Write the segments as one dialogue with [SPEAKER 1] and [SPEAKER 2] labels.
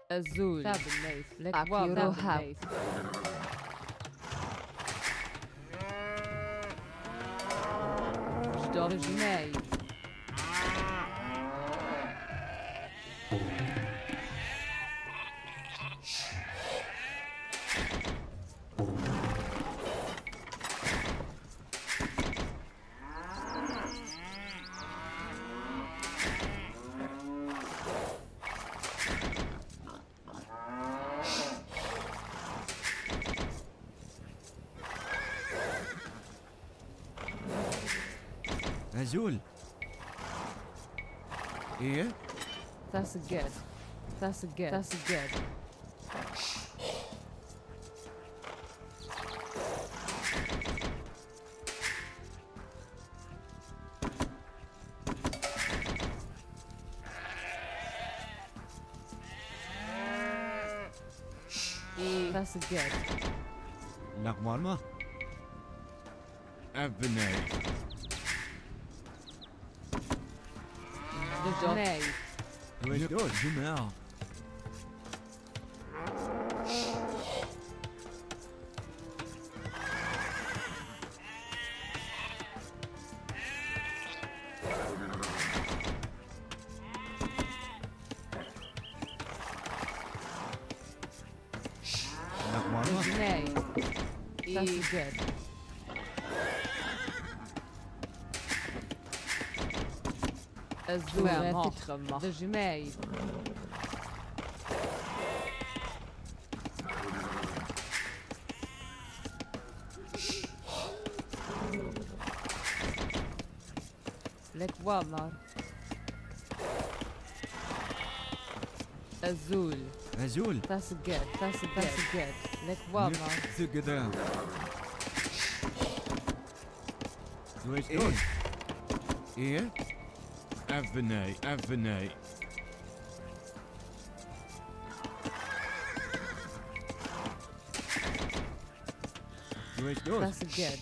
[SPEAKER 1] azul,
[SPEAKER 2] Tabernace.
[SPEAKER 1] Akiro have. Jdorzhnei.
[SPEAKER 3] Azul. إيه؟
[SPEAKER 1] That's a good. That's a good. That's a good. That's a good.
[SPEAKER 3] لقمارما. أبناي.
[SPEAKER 1] Jdorzhnei.
[SPEAKER 3] دوش جماعة. لقمارما.
[SPEAKER 1] Jdorzhnei. That's a good. Azul, Jdorzhnei. Lek Walmart. Azul.
[SPEAKER 3] Azul.
[SPEAKER 1] That's a good. That's a good. Lek Walmart.
[SPEAKER 3] زقدا. دوش دوش. إيه؟ أبناي أبناي. دوش دوش.
[SPEAKER 1] That's a good.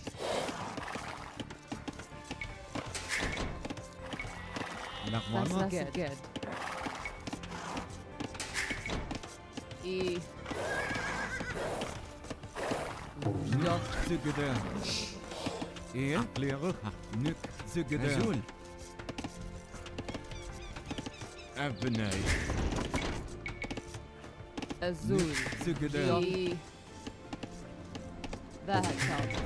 [SPEAKER 3] لقمارما.
[SPEAKER 1] That's good.
[SPEAKER 3] زقدا. إيه؟ ليغها. نك زقدا. Azul. أبناي.
[SPEAKER 1] Azul.
[SPEAKER 3] زقدا.
[SPEAKER 1] That helps.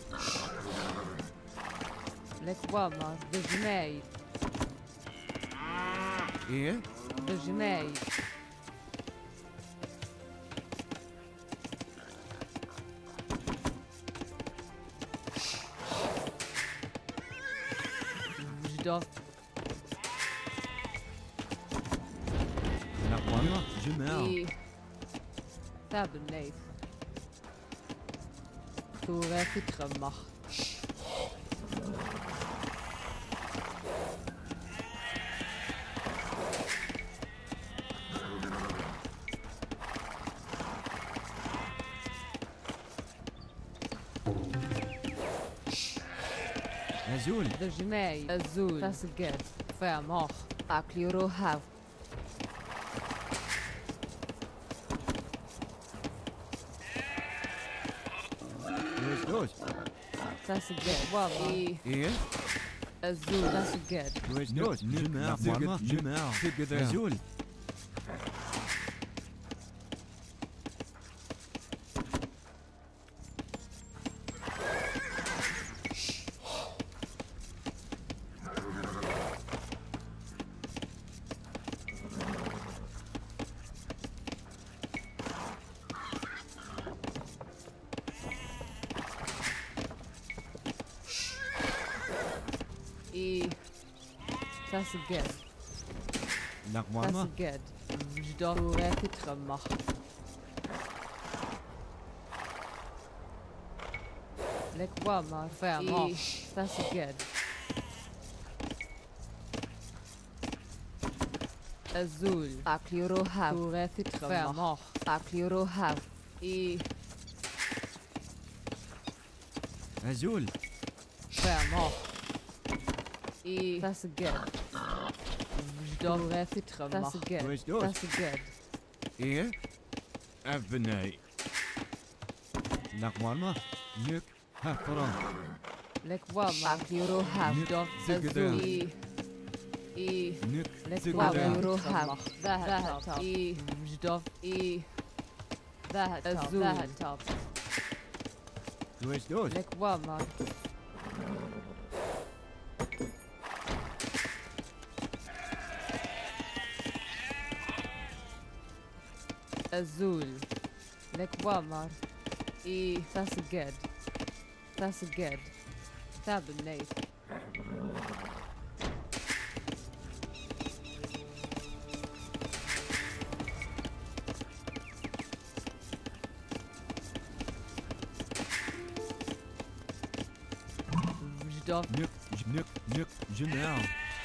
[SPEAKER 1] Lek Walmart. Jdorzhnei.
[SPEAKER 3] إيه؟
[SPEAKER 1] Jdorzhnei.
[SPEAKER 3] لقمارما. جماعة.
[SPEAKER 1] Tabernace. Tora Fitremach.
[SPEAKER 3] Azul.
[SPEAKER 1] Jdorzhnei. Azul. That's a good. Vermach. Akiro have.
[SPEAKER 3] دوش دوش.
[SPEAKER 1] That's a good. Walmart.
[SPEAKER 3] إيه؟
[SPEAKER 1] Azul. That's a good.
[SPEAKER 3] دوش دوش. جماعة. لقمارما. جماعة. زقدا. Azul.
[SPEAKER 1] That's a good. That's a
[SPEAKER 3] لقمارما.
[SPEAKER 1] good. Tora Fitremach. Lek Walmart. Vermach. That's a good. Azul. Akiro have. Tora Fitremach. Akiro have.
[SPEAKER 3] Azul.
[SPEAKER 1] Vermach. That's a good. Tora Fitremach. That's a good.
[SPEAKER 3] دوش دوش.
[SPEAKER 1] That's a good.
[SPEAKER 3] إيه أبناي لقمالما نك هفران
[SPEAKER 1] لك وما يروح وجدوف
[SPEAKER 3] زقدا نك
[SPEAKER 1] لك
[SPEAKER 3] زقدا
[SPEAKER 1] يروح ذهب وجدوف ذهب توب
[SPEAKER 3] دوش دوش
[SPEAKER 1] لك وما Azul. Like Walmart. That's good. That's good. Tabernate.
[SPEAKER 3] نك جماع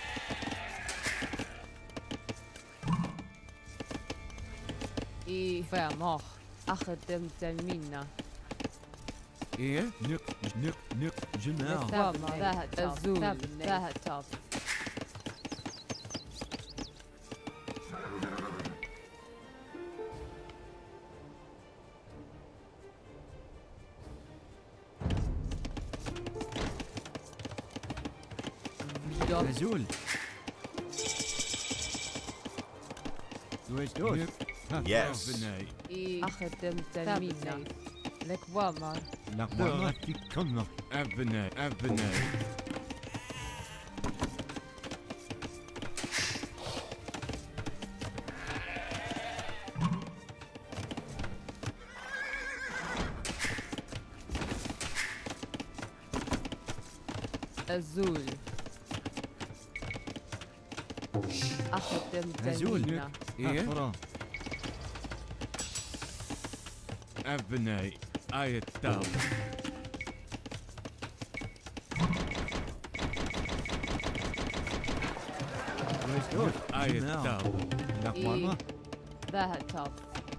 [SPEAKER 1] فامخ أخدم تلمينا
[SPEAKER 3] إيه نك جماع
[SPEAKER 1] ذهب أزول ذهب توب
[SPEAKER 3] نزول دوش دوش
[SPEAKER 2] Yes.
[SPEAKER 1] أخدم تلمينا لك وامر
[SPEAKER 3] لقمالما كنا أبناي
[SPEAKER 1] أزول أخدم
[SPEAKER 3] نزول
[SPEAKER 1] تلمينا
[SPEAKER 3] إيه هفران أبناي التاب دوش التاب لقمالما
[SPEAKER 1] ذهب توب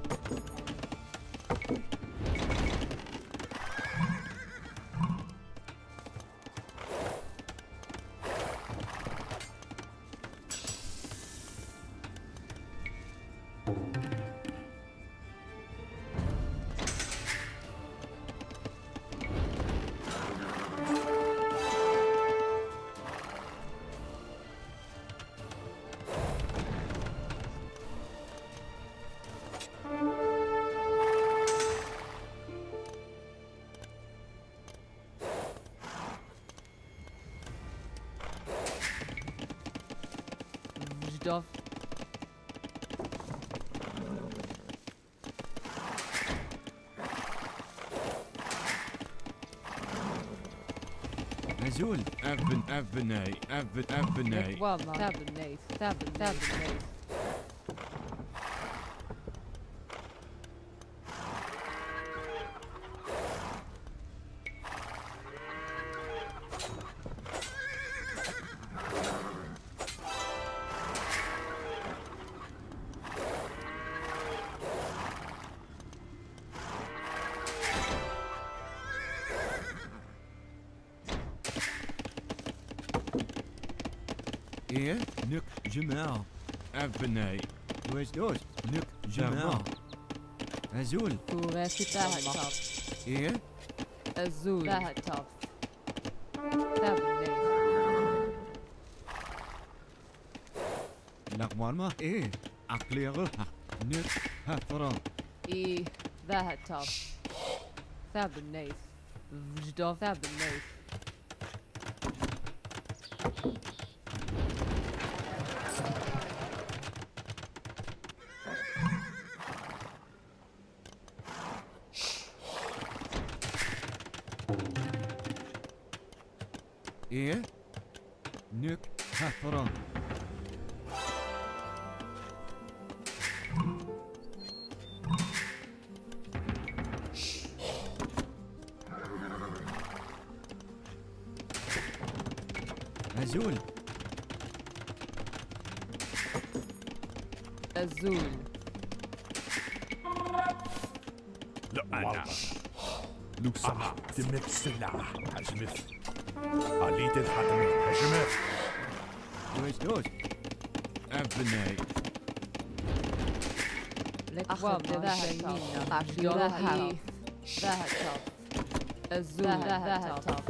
[SPEAKER 1] وجدوف
[SPEAKER 3] نزول أبناي
[SPEAKER 1] لك وامر تابرنيت
[SPEAKER 3] إيه نك جماع أبناي دوش نك جماع نزول
[SPEAKER 1] كوراسي ذهب توب
[SPEAKER 3] إيه
[SPEAKER 1] أزول ذهب توب تابرنيت
[SPEAKER 3] لقمالما إيه عقليغة نك هفران
[SPEAKER 1] ذهب توب تابرنيت وجدوف تابرنيت
[SPEAKER 3] إيه نك هفران نزول
[SPEAKER 1] أزول
[SPEAKER 4] أنا لوسا تمت السلاح هجمت عليت الحتم هجمت
[SPEAKER 3] دوش أبناي
[SPEAKER 1] الأكوام تلمينا أكلورو هاف ذهب الزول ذهب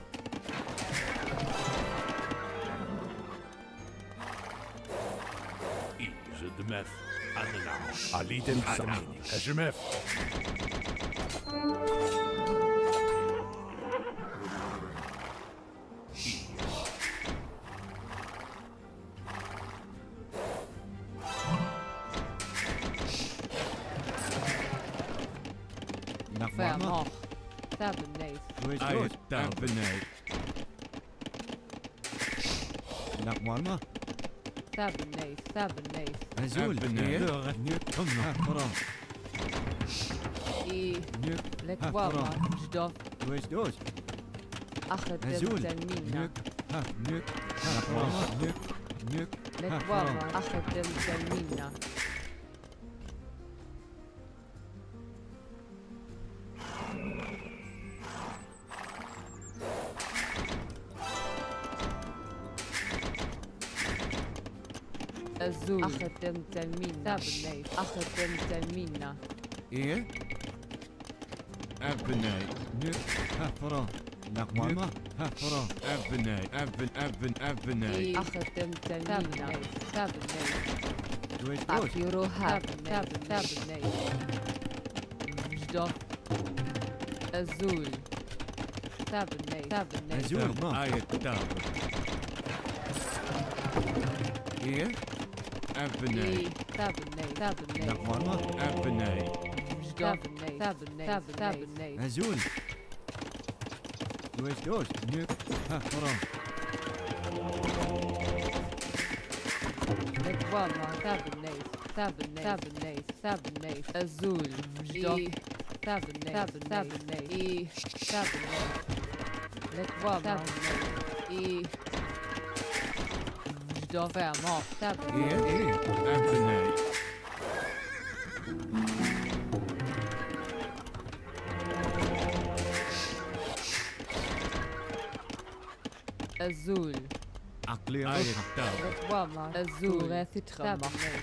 [SPEAKER 4] Dmef, Anna, Aliden Adamini, Heshemef.
[SPEAKER 1] فاهم تاب النيف
[SPEAKER 3] Wees beneden. Nach Malma.
[SPEAKER 1] تاب النيف
[SPEAKER 3] Azul. Beneden. Nu kom naar Koran.
[SPEAKER 1] إيه
[SPEAKER 3] Nu.
[SPEAKER 1] الأكوام جدوف
[SPEAKER 3] Wees dood.
[SPEAKER 1] أخذ
[SPEAKER 3] Azul.
[SPEAKER 1] تلمينا
[SPEAKER 3] Nu. Ha. Nu. Nach Malma. Nu. Nu.
[SPEAKER 1] الأكوام أخذ تلمينا الزول أخذ تلمينا تاب النيف أخذ تلمينا
[SPEAKER 3] Eer. Beneden. Nu. Ha. Koran. Nach Malma. Ha. Koran. Beneden. Beneden.
[SPEAKER 1] أخذ تلمينا تاب النيف
[SPEAKER 3] Wees dood.
[SPEAKER 1] أكلورو هاف تاب النيف جدوف الزول تاب النيف
[SPEAKER 3] Azul.
[SPEAKER 4] Ayat
[SPEAKER 3] Eer. Beneden.
[SPEAKER 1] إيه تاب النيف
[SPEAKER 3] Nach Malma. Beneden.
[SPEAKER 1] جدوف تاب النيف
[SPEAKER 3] Azul. Wees dood. Nu. Ha. Koran.
[SPEAKER 1] الأكوام تاب النيف الزول جدوف تاب النيف إيه تاب النيف الأكوام تاب النيف إيه جدوف تاب
[SPEAKER 3] Eer. Beneden.
[SPEAKER 1] الزول
[SPEAKER 3] Akleer.
[SPEAKER 1] الأكوام الزول تاب النيف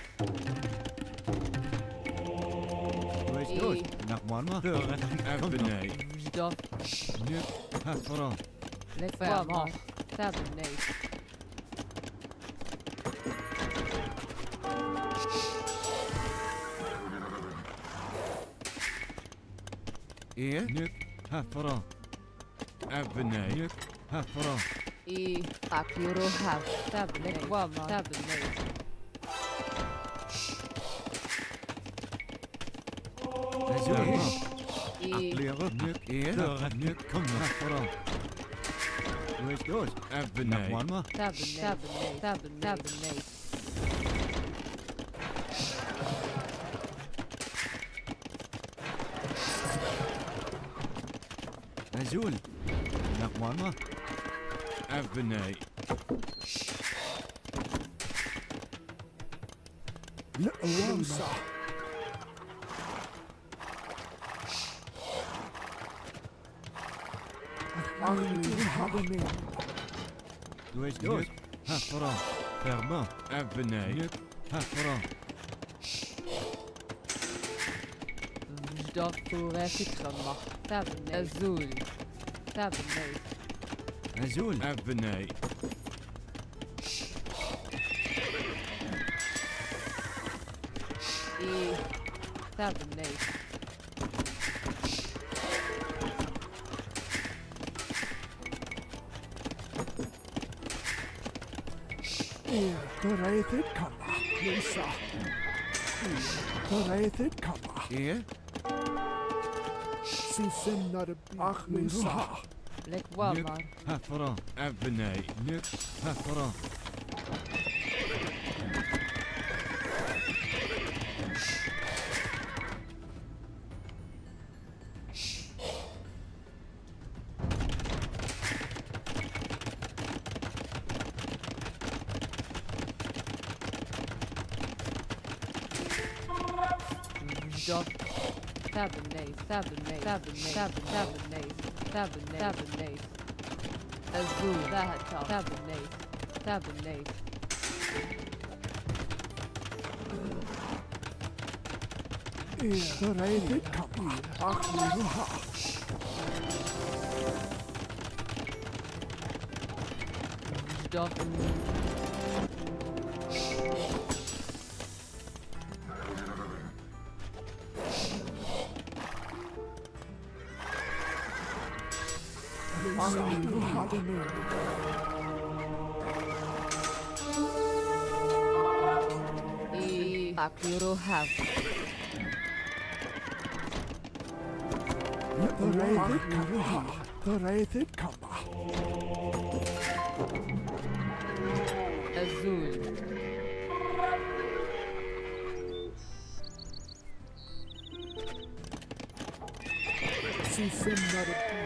[SPEAKER 3] Wees dood. Nach Malma. Beneden.
[SPEAKER 1] جدوف
[SPEAKER 3] Nu. Ha. Koran.
[SPEAKER 1] الأكوام تاب النيف
[SPEAKER 3] Eer. Nu. Ha. Koran. Beneden. Nu. Ha. Koran.
[SPEAKER 1] إيه أكلورو هاف تاب الأكوام تاب النيف
[SPEAKER 3] Azul.
[SPEAKER 1] إيه
[SPEAKER 3] Akleer. Nu. Eer. Nu. Kom naar Koran. Wees dood. Nach
[SPEAKER 4] Beneden.
[SPEAKER 3] Malma.
[SPEAKER 1] تاب النيف
[SPEAKER 3] Azul. Nach Malma.
[SPEAKER 4] Beneden.
[SPEAKER 2] Lusa.
[SPEAKER 3] Wees dood. Ha. Koran. Fermant.
[SPEAKER 4] Beneden.
[SPEAKER 3] Nu. Ha. Koran.
[SPEAKER 1] جدوف تاب النيف الزول تاب النيف
[SPEAKER 3] Azul.
[SPEAKER 4] Beneden.
[SPEAKER 1] إيه تاب النيف
[SPEAKER 2] Bereitet Kammer. Lusa. Bereitet Kammer.
[SPEAKER 3] Eer.
[SPEAKER 2] Sie sind not a Ach, Lusa.
[SPEAKER 1] الأكوام
[SPEAKER 3] Ha. Koran.
[SPEAKER 4] Beneden.
[SPEAKER 3] Nu. Ha. Koran.
[SPEAKER 1] جدوف تاب النيف الزول تاب النيف
[SPEAKER 2] ثريت كما أخيرها
[SPEAKER 1] Doch.
[SPEAKER 2] أخيرها
[SPEAKER 1] Akliro have.
[SPEAKER 2] ثريت كما
[SPEAKER 1] Azul.
[SPEAKER 2] سيسمر